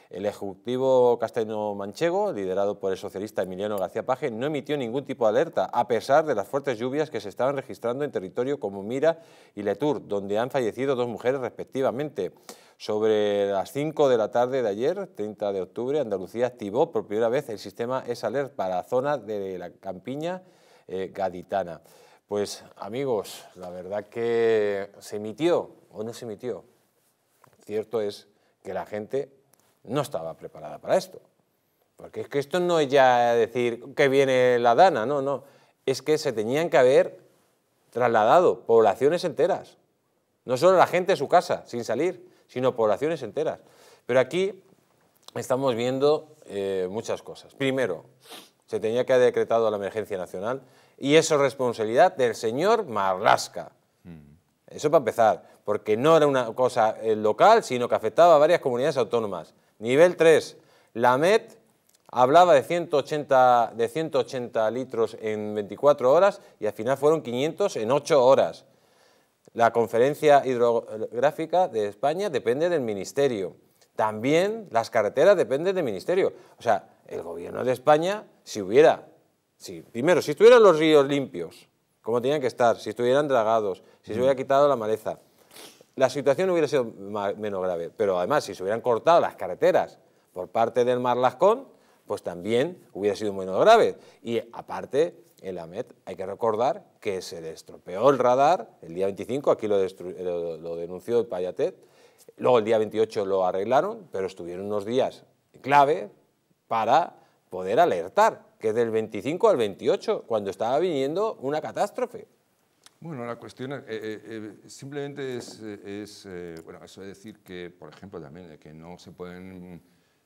El Ejecutivo castellano-manchego, liderado por el socialista Emiliano García Paje, no emitió ningún tipo de alerta, a pesar de las fuertes lluvias que se estaban registrando en territorio como Mira y Letur, donde han fallecido 2 mujeres respectivamente. Sobre las 5 de la tarde de ayer, 30 de octubre, Andalucía activó por primera vez el sistema S-Alert para la zona de la campiña gaditana. Pues, amigos, la verdad que se emitió o no se emitió. Cierto es que la gente no estaba preparada para esto. Porque es que esto no es ya decir que viene la Dana, no, no. Es que se tenían que haber trasladado poblaciones enteras. No solo la gente de su casa, sin salir, sino poblaciones enteras. Pero aquí estamos viendo muchas cosas. Primero, se tenía que haber decretado la emergencia nacional y eso es responsabilidad del señor Marlaska. Eso para empezar, porque no era una cosa local, sino que afectaba a varias comunidades autónomas. Nivel 3, la MET hablaba de 180 litros en 24 horas y al final fueron 500 en 8 horas. La Conferencia Hidrográfica de España depende del Ministerio. También las carreteras dependen del Ministerio. O sea, el Gobierno de España, primero, si estuvieran los ríos limpios, como tenían que estar, si estuvieran dragados, si se hubiera quitado la maleza, la situación hubiera sido menos grave. Pero además, si se hubieran cortado las carreteras por parte del Marlascón, pues también hubiera sido menos grave. Y aparte, en la MET hay que recordar que se le estropeó el radar el día 25, aquí lo denunció el Payatet, luego el día 28 lo arreglaron, pero estuvieron unos días clave para poder alertar, que es del 25 al 28, cuando estaba viniendo una catástrofe. Bueno, la cuestión simplemente es bueno, eso de decir que, por ejemplo, también de que no se pueden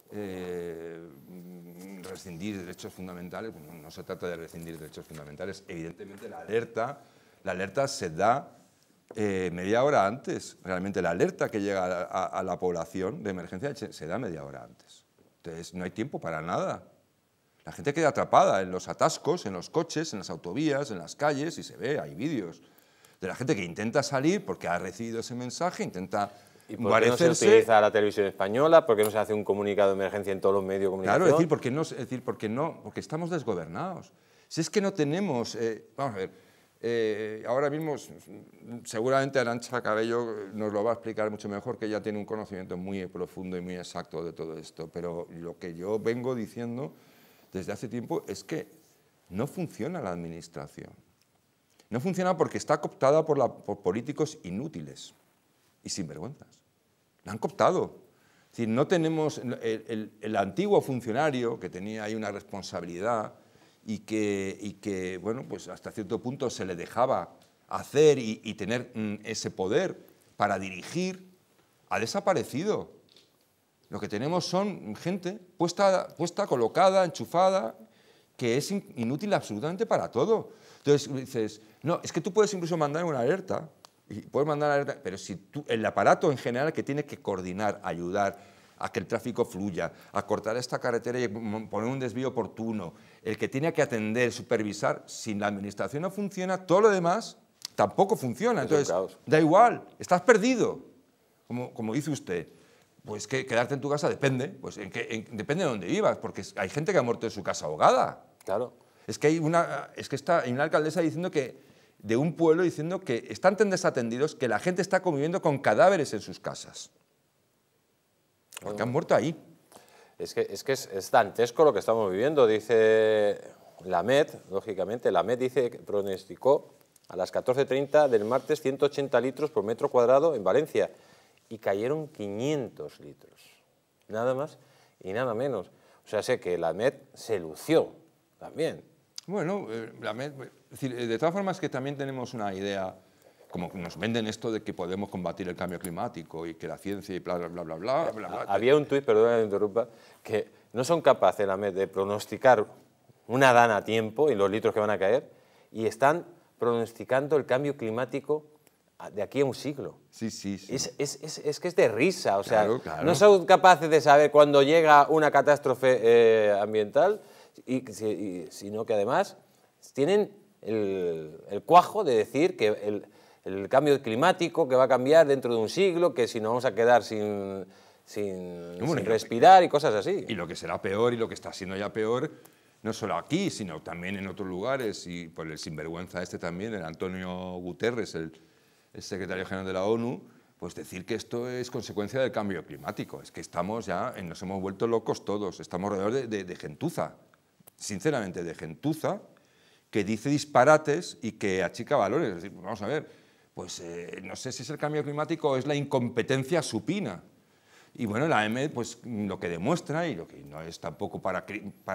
rescindir derechos fundamentales. Bueno, no se trata de rescindir derechos fundamentales. Evidentemente la alerta se da media hora antes. Realmente la alerta que llega a la población de emergencia se da media hora antes. Entonces no hay tiempo para nada. La gente queda atrapada en los atascos, en los coches, en las autovías, en las calles, y se ve, hay vídeos de la gente que intenta salir porque ha recibido ese mensaje, intenta ¿Y por qué no se utiliza la televisión española? ¿Por qué no se hace un comunicado de emergencia en todos los medios de comunicación? Claro, porque estamos desgobernados. Si es que no tenemos... vamos a ver, ahora mismo seguramente Arantxa Cabello nos lo va a explicar mucho mejor, que ella tiene un conocimiento muy profundo y muy exacto de todo esto, pero lo que yo vengo diciendo desde hace tiempo es que no funciona la administración. No funciona porque está cooptada por políticos inútiles y sinvergüenzas. La han cooptado. Es decir, no tenemos el antiguo funcionario que tenía ahí una responsabilidad y que bueno, pues hasta cierto punto se le dejaba hacer y tener ese poder para dirigir, ha desaparecido. Lo que tenemos son gente puesta, colocada, enchufada, que es inútil absolutamente para todo. Entonces dices, no, es que tú puedes incluso mandar una alerta, pero si el aparato en general que tiene que coordinar, ayudar a que el tráfico fluya, a cortar esta carretera y poner un desvío oportuno, el que tiene que atender, supervisar, si la administración no funciona, todo lo demás tampoco funciona. Entonces, da igual, estás perdido, como dice usted. Pues que quedarte en tu casa depende, pues depende de dónde vivas, porque hay gente que ha muerto en su casa ahogada. Claro. Es que hay una alcaldesa diciendo de un pueblo diciendo que están tan desatendidos que la gente está conviviendo con cadáveres en sus casas. Porque han muerto ahí. Es que es dantesco lo que estamos viviendo, dice la MET, lógicamente, la MET dice que pronosticó a las 14:30 del martes 180 litros por metro cuadrado en Valencia y cayeron 500 litros, nada más y nada menos. O sea, sé que la MET se lució también. Bueno, la MET, es decir, de todas formas que también tenemos una idea, como nos venden esto de que podemos combatir el cambio climático y que la ciencia y bla, bla, bla, bla, bla, bla, bla. Había un tuit, perdona que me interrumpa, que no son capaces la MET de pronosticar una dana a tiempo y los litros que van a caer, y están pronosticando el cambio climático de aquí a un siglo. Sí. Es que es de risa, o sea, claro. No son capaces de saber cuándo llega una catástrofe ambiental, sino que además tienen el cuajo de decir que el cambio climático que va a cambiar dentro de un siglo, que si nos vamos a quedar sin sin Bueno, respirar y cosas así. Y lo que será peor y lo que está siendo ya peor, no solo aquí, sino también en otros lugares, y por el sinvergüenza este también, el Antonio Guterres, el secretario general de la ONU, pues decir que esto es consecuencia del cambio climático. Es que estamos ya, nos hemos vuelto locos todos, estamos alrededor de gentuza, sinceramente de gentuza, que dice disparates y que achica valores. Es decir, vamos a ver, pues no sé si es el cambio climático o es la incompetencia supina. Y bueno, la OMS pues, lo que demuestra, y lo que no es tampoco para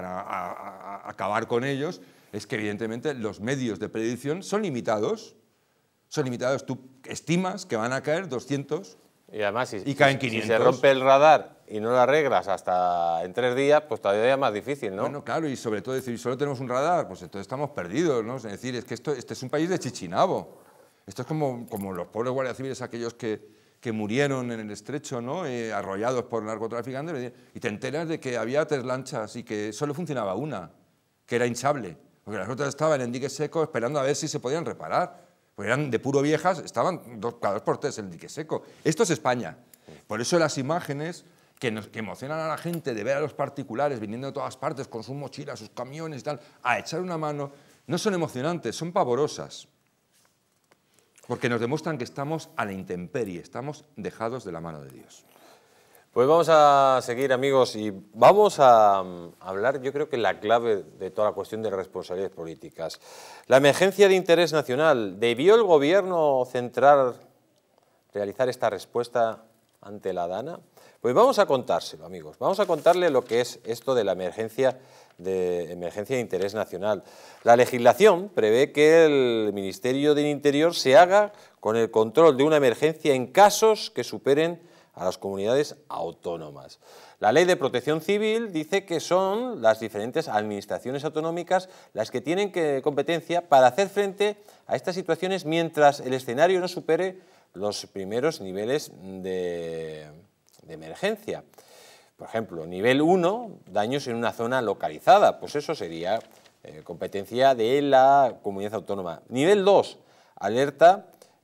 acabar con ellos, es que evidentemente los medios de predicción son limitados. Son limitados. Tú estimas que van a caer 200 y además, y caen 500. Si se rompe el radar y no lo arreglas hasta en 3 días, pues todavía es más difícil, ¿no? Bueno, claro, y sobre todo decir, solo tenemos un radar, pues entonces estamos perdidos, ¿no? Es decir, es que este es un país de Chichinabo. Esto es como los pobres guardias civiles, aquellos que murieron en el estrecho, ¿no? Arrollados por narcotraficantes, y te enteras de que había 3 lanchas y que solo funcionaba una, que era hinchable, porque las otras estaban en dique seco esperando a ver si se podían reparar, porque eran de puro viejas, estaban cada 2 por 3 en el dique seco. Esto es España. Por eso las imágenes que emocionan a la gente de ver a los particulares viniendo de todas partes con sus mochilas, sus camiones y tal, a echar una mano, no son emocionantes, son pavorosas. Porque nos demuestran que estamos a la intemperie, estamos dejados de la mano de Dios. Pues vamos a seguir, amigos, y vamos a hablar, yo creo que la clave de toda la cuestión de responsabilidades políticas. La emergencia de interés nacional. ¿Debió el Gobierno central realizar esta respuesta ante la DANA? Pues vamos a contárselo, amigos. Vamos a contarle lo que es esto de la emergencia de interés nacional. La legislación prevé que el Ministerio del Interior se haga con el control de una emergencia en casos que superen a las comunidades autónomas. La Ley de Protección Civil dice que son las diferentes administraciones autonómicas las que tienen competencia para hacer frente a estas situaciones mientras el escenario no supere los primeros niveles de emergencia. Por ejemplo, nivel 1, daños en una zona localizada, pues eso sería competencia de la comunidad autónoma. Nivel 2, alerta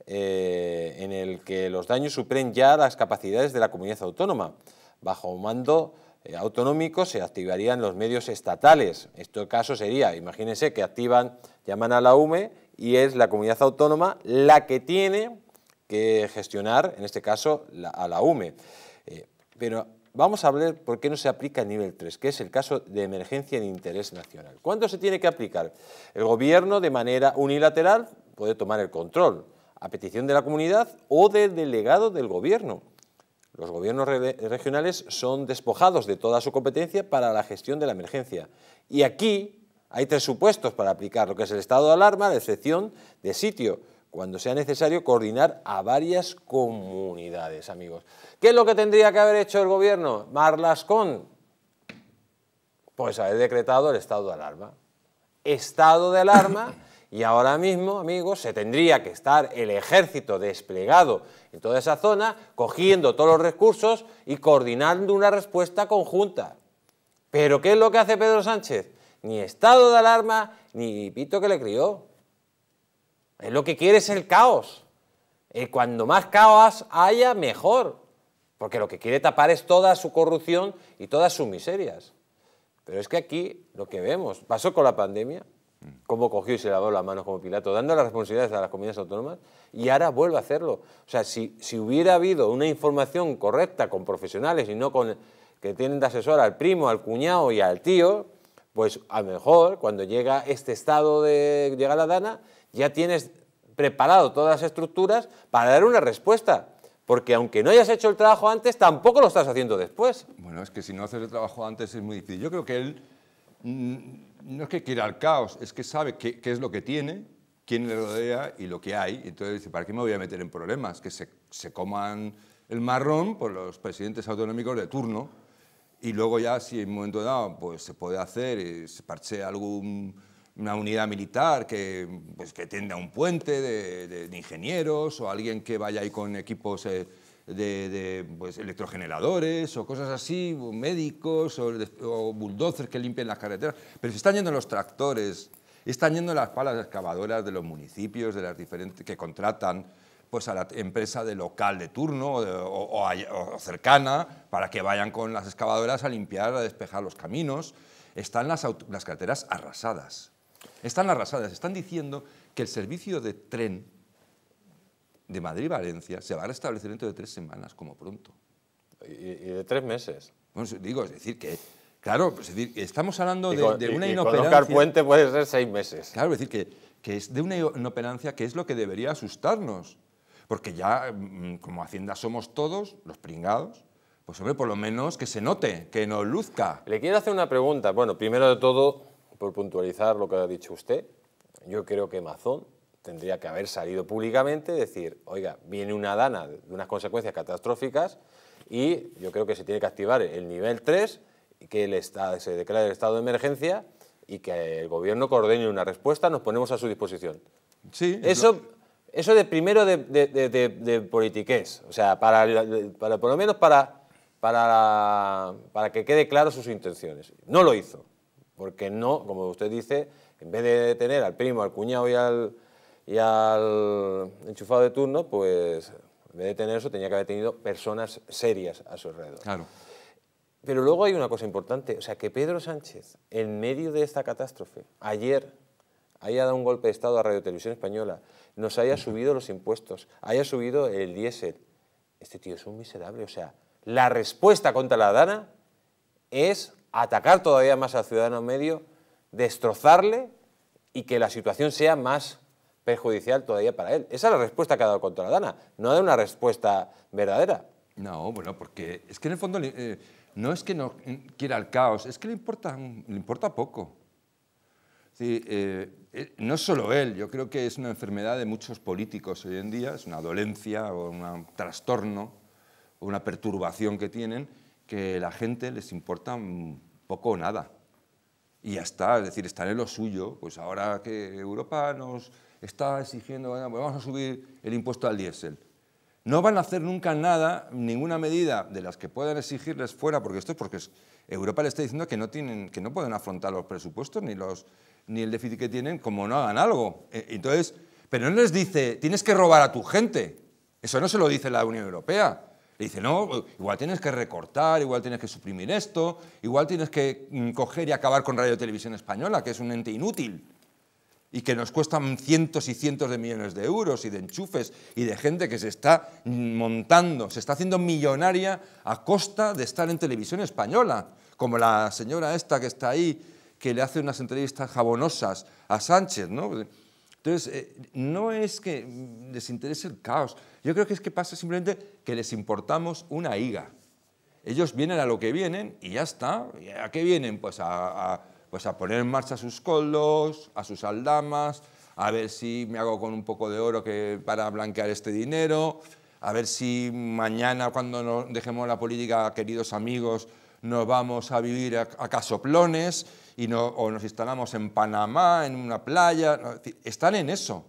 en el que los daños superen ya las capacidades de la comunidad autónoma. Bajo un mando autonómico se activarían los medios estatales. Este caso sería, imagínense que llaman a la UME y es la comunidad autónoma la que tiene que gestionar, en este caso, a la UME. Pero vamos a ver por qué no se aplica el nivel 3, que es el caso de emergencia de interés nacional. ¿Cuándo se tiene que aplicar? El Gobierno, de manera unilateral, puede tomar el control, a petición de la comunidad o del delegado del Gobierno. Los gobiernos regionales son despojados de toda su competencia para la gestión de la emergencia. Y aquí hay 3 supuestos para aplicar, lo que es el estado de alarma, la excepción de sitio, cuando sea necesario coordinar a varias comunidades, amigos. ¿Qué es lo que tendría que haber hecho el Gobierno? Marlascón, pues haber decretado el estado de alarma. Estado de alarma, y ahora mismo, amigos, se tendría que estar el ejército desplegado en toda esa zona, cogiendo todos los recursos y coordinando una respuesta conjunta. ¿Pero qué es lo que hace Pedro Sánchez? Ni estado de alarma, ni pito que le crió. Él lo que quiere es el caos. Cuando más caos haya, mejor. Porque lo que quiere tapar es toda su corrupción y todas sus miserias. Pero es que aquí lo que vemos, pasó con la pandemia, cómo cogió y se lavó las manos como Pilato, dando las responsabilidades a las comunidades autónomas, y ahora vuelve a hacerlo. O sea, si hubiera habido una información correcta con profesionales y no con que tienen de asesor al primo, al cuñado y al tío, pues a lo mejor cuando llega este estado llega la DANA, ya tienes preparado todas las estructuras para dar una respuesta. Porque aunque no hayas hecho el trabajo antes, tampoco lo estás haciendo después. Bueno, es que si no haces el trabajo antes es muy difícil. Yo creo que él no es que quiera el caos, es que sabe qué es lo que tiene, quién le rodea y lo que hay. Entonces dice, ¿para qué me voy a meter en problemas? Que se coman el marrón por los presidentes autonómicos de turno y luego ya, si en un momento dado pues, se puede hacer, se parchea una unidad militar que tienda un puente de ingenieros o alguien que vaya ahí con equipos pues, electrogeneradores o cosas así, o médicos o bulldozers que limpien las carreteras. Pero se están yendo los tractores, están yendo las palas excavadoras de los municipios, de las diferentes que contratan pues a la empresa de local de turno o cercana para que vayan con las excavadoras a limpiar, a despejar los caminos. Están las carreteras arrasadas. Están arrasadas. Están diciendo que el servicio de tren de Madrid-Valencia se va a restablecer dentro de 3 semanas, como pronto. Y de 3 meses. Bueno, digo, es decir, que... Claro, es decir, estamos hablando de una inoperancia... colocar puente puede ser 6 meses. Claro, es decir, que es de una inoperancia que es lo que debería asustarnos. Porque ya, como Hacienda somos todos, los pringados, pues hombre, por lo menos que se note, que nos luzca. Le quiero hacer una pregunta. Bueno, primero de todo, por puntualizar lo que ha dicho usted, yo creo que Mazón tendría que haber salido públicamente y decir, oiga, viene una dana de unas consecuencias catastróficas y yo creo que se tiene que activar el nivel 3, que se declare el estado de emergencia y que el gobierno coordine una respuesta, nos ponemos a su disposición. Sí. Eso de primero de politiqués, o sea, por lo menos para que quede claro sus intenciones. No lo hizo, porque no, como usted dice, en vez de tener al primo, al cuñado y al enchufado de turno, pues en vez de tener eso tenía que haber tenido personas serias a su alrededor. Claro. Pero luego hay una cosa importante, o sea, que Pedro Sánchez, en medio de esta catástrofe, ayer haya dado un golpe de Estado a Radio Televisión Española, nos haya subido los impuestos, haya subido el diésel. Este tío es un miserable, o sea, la respuesta contra la dana es atacar todavía más al ciudadano medio, destrozarle y que la situación sea más perjudicial todavía para él. Esa es la respuesta que ha dado contra la dana, no ha dado una respuesta verdadera. No, bueno, porque es que en el fondo no es que no quiera el caos, es que le importa poco. Sí, no es solo él, yo creo que es una enfermedad de muchos políticos hoy en día, es una dolencia o un trastorno o una perturbación que tienen, que a la gente les importa poco o nada. Y ya está, es decir, están en lo suyo, pues ahora que Europa nos está exigiendo, bueno, pues vamos a subir el impuesto al diésel. No van a hacer nunca nada, ninguna medida de las que puedan exigirles fuera, porque esto es porque Europa le está diciendo que no pueden afrontar los presupuestos ni el déficit que tienen como no hagan algo. Entonces, pero no les dice, tienes que robar a tu gente. Eso no se lo dice la Unión Europea. Le dice, no, igual tienes que recortar, igual tienes que suprimir esto, igual tienes que coger y acabar con Radio Televisión Española, que es un ente inútil y que nos cuestan cientos y cientos de millones de euros y de enchufes y de gente que se está montando, se está haciendo millonaria a costa de estar en Televisión Española, como la señora esta que está ahí, que le hace unas entrevistas jabonosas a Sánchez, ¿no? Entonces, no es que les interese el caos, yo creo que es que pasa simplemente que les importamos una higa. Ellos vienen a lo que vienen y ya está. ¿A qué vienen? Pues a poner en marcha sus coldos, a sus aldamas, a ver si me hago con un poco de oro para blanquear este dinero, a ver si mañana, cuando dejemos la política, queridos amigos, nos vamos a vivir a casoplones o nos instalamos en Panamá, en una playa. No, es decir, están en eso.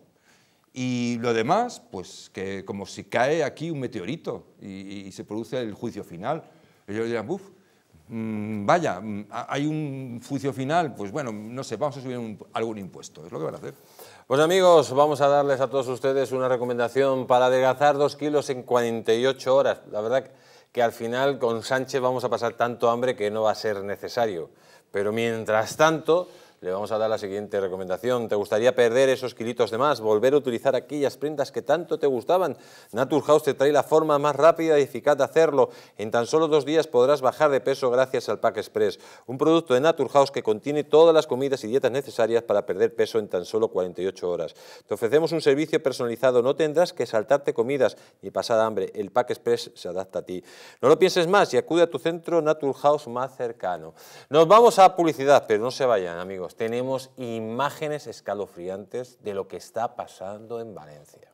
Y lo demás, pues que como si cae aquí un meteorito y se produce el juicio final. Ellos dirán, uff, vaya, hay un juicio final, pues bueno, no sé, vamos a subir algún impuesto, es lo que van a hacer. Pues amigos, vamos a darles a todos ustedes una recomendación para adelgazar 2 kilos en 48 horas. La verdad que al final con Sánchez vamos a pasar tanto hambre que no va a ser necesario. Pero mientras tanto, le vamos a dar la siguiente recomendación. ¿Te gustaría perder esos kilitos de más? ¿Volver a utilizar aquellas prendas que tanto te gustaban? Naturhaus te trae la forma más rápida y eficaz de hacerlo. En tan solo 2 días podrás bajar de peso gracias al Pack Express, un producto de Naturhaus que contiene todas las comidas y dietas necesarias para perder peso en tan solo 48 horas. Te ofrecemos un servicio personalizado, no tendrás que saltarte comidas ni pasar hambre. El Pack Express se adapta a ti. No lo pienses más y acude a tu centro Naturhaus más cercano. Nos vamos a publicidad, pero no se vayan, amigos. Tenemos imágenes escalofriantes de lo que está pasando en Valencia.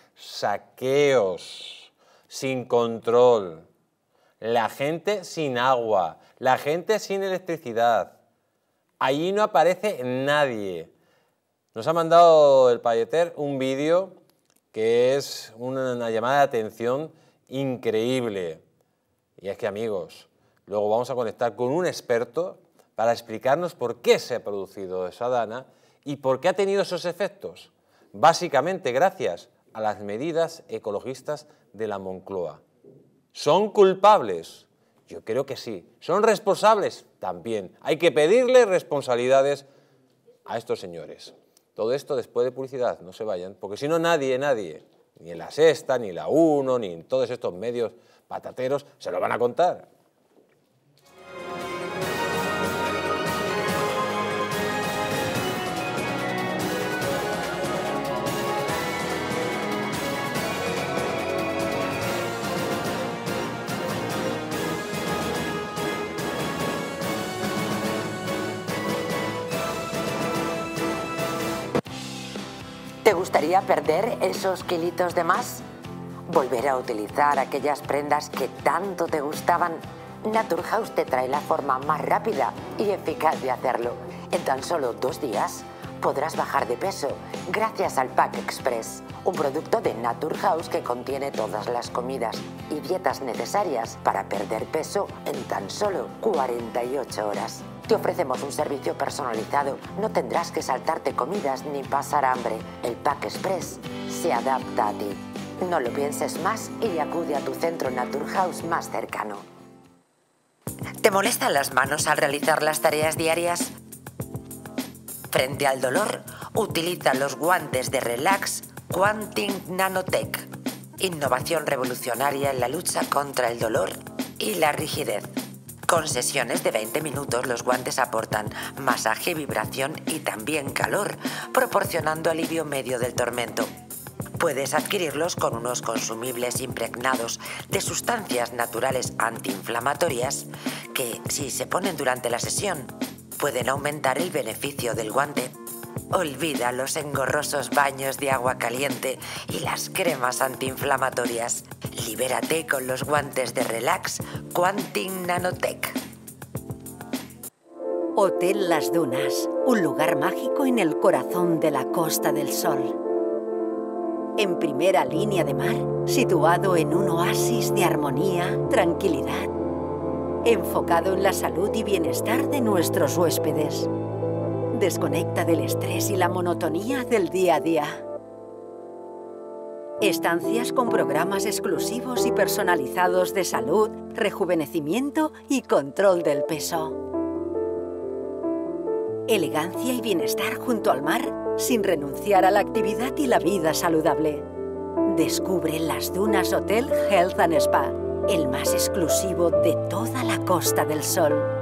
Saqueos sin control, la gente sin agua, la gente sin electricidad. Allí no aparece nadie. Nos ha mandado el Payeter un vídeo que es una llamada de atención increíble. Y es que, amigos, luego vamos a conectar con un experto para explicarnos por qué se ha producido esa dana y por qué ha tenido esos efectos. Básicamente gracias a las medidas ecologistas de la Moncloa. ¿Son culpables? Yo creo que sí. ¿Son responsables? También. Hay que pedirle responsabilidades a estos señores. Todo esto después de publicidad, no se vayan, porque si no nadie, ni en La Sexta, ni La Uno, ni en todos estos medios patateros, se lo van a contar. ¿Te gustaría perder esos kilitos de más? ¿Volver a utilizar aquellas prendas que tanto te gustaban? Naturhaus te trae la forma más rápida y eficaz de hacerlo. En tan solo 2 días podrás bajar de peso gracias al Pack Express, un producto de Naturhaus que contiene todas las comidas y dietas necesarias para perder peso en tan solo 48 horas. Te ofrecemos un servicio personalizado, no tendrás que saltarte comidas ni pasar hambre. El Pack Express se adapta a ti. No lo pienses más y acude a tu centro Naturhaus más cercano. ¿Te molestan las manos al realizar las tareas diarias? Frente al dolor, utiliza los guantes de Relax Quantum Nanotech. Innovación revolucionaria en la lucha contra el dolor y la rigidez. Con sesiones de 20 minutos, los guantes aportan masaje, vibración y también calor, proporcionando alivio medio del tormento. Puedes adquirirlos con unos consumibles impregnados de sustancias naturales antiinflamatorias que, si se ponen durante la sesión, pueden aumentar el beneficio del guante. Olvida los engorrosos baños de agua caliente y las cremas antiinflamatorias. Libérate con los guantes de Relax Quantum Nanotech. Hotel Las Dunas, un lugar mágico en el corazón de la Costa del Sol. En primera línea de mar, situado en un oasis de armonía, tranquilidad, enfocado en la salud y bienestar de nuestros huéspedes. Desconecta del estrés y la monotonía del día a día. Estancias con programas exclusivos y personalizados de salud, rejuvenecimiento y control del peso. Elegancia y bienestar junto al mar, sin renunciar a la actividad y la vida saludable. Descubre Las Dunas Hotel Health and Spa, el más exclusivo de toda la Costa del Sol.